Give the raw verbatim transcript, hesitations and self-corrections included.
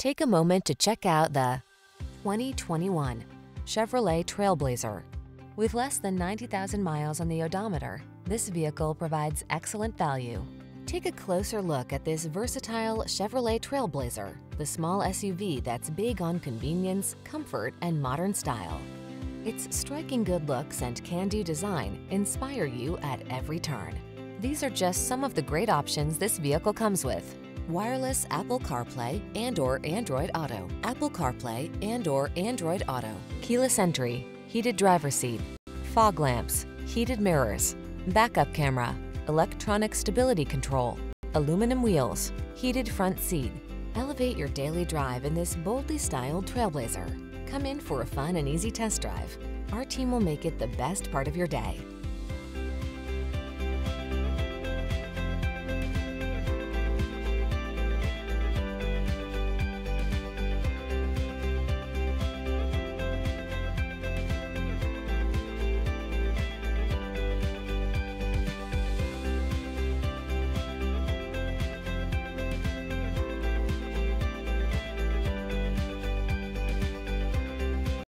Take a moment to check out the twenty twenty-one Chevrolet Trailblazer. With less than ninety thousand miles on the odometer, this vehicle provides excellent value. Take a closer look at this versatile Chevrolet Trailblazer, the small S U V that's big on convenience, comfort, and modern style. Its striking good looks and can-do design inspire you at every turn. These are just some of the great options this vehicle comes with: wireless Apple CarPlay and or Android Auto, Apple CarPlay and or Android Auto, keyless entry, heated driver's seat, fog lamps, heated mirrors, backup camera, electronic stability control, aluminum wheels, heated front seat. Elevate your daily drive in this boldly styled Trailblazer. Come in for a fun and easy test drive. Our team will make it the best part of your day.